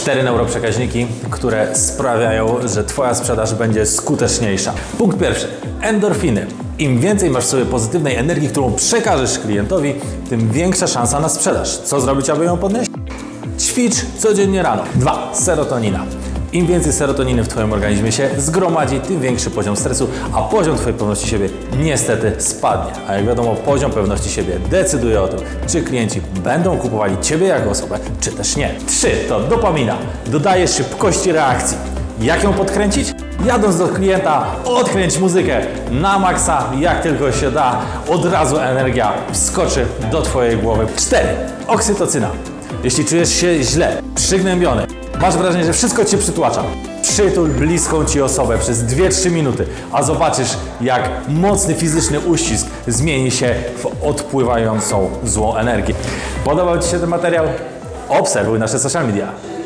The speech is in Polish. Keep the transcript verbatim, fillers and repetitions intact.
Cztery neuroprzekaźniki, które sprawiają, że Twoja sprzedaż będzie skuteczniejsza. Punkt pierwszy. Endorfiny. Im więcej masz w sobie pozytywnej energii, którą przekażesz klientowi, tym większa szansa na sprzedaż. Co zrobić, aby ją podnieść? Ćwicz codziennie rano. Dwa. Serotonina. Im więcej serotoniny w Twoim organizmie się zgromadzi, tym większy poziom stresu, a poziom Twojej pewności siebie niestety spadnie. A jak wiadomo, poziom pewności siebie decyduje o tym, czy klienci będą kupowali Ciebie jako osobę, czy też nie. Trzy. To dopamina. Dodaje szybkości reakcji. Jak ją podkręcić? Jadąc do klienta, odkręć muzykę na maksa, jak tylko się da, od razu energia wskoczy do Twojej głowy. Cztery. Oksytocyna. Jeśli czujesz się źle, przygnębiony, masz wrażenie, że wszystko Cię przytłacza, przytul bliską Ci osobę przez dwie trzy minuty, a zobaczysz, jak mocny fizyczny uścisk zmieni się w odpływającą złą energię. Podobał Ci się ten materiał? Obserwuj nasze social media.